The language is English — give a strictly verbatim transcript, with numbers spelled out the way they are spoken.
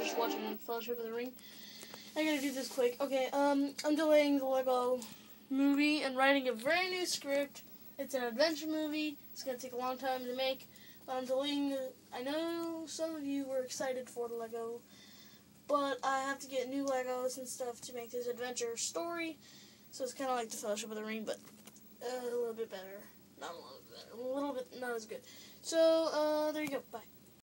just watching Fellowship of the Ring. I gotta do this quick. Okay, um, I'm delaying the Lego movie and writing a very new script. It's an adventure movie. It's gonna take a long time to make. But I'm delaying the, I know some of you were excited for the Lego, but I have to get new Legos and stuff to make this adventure story. So it's kind of like the Fellowship of the Ring, but uh, a little bit better. Not a little bit better. A little bit not as good. So, uh, there you go. Bye.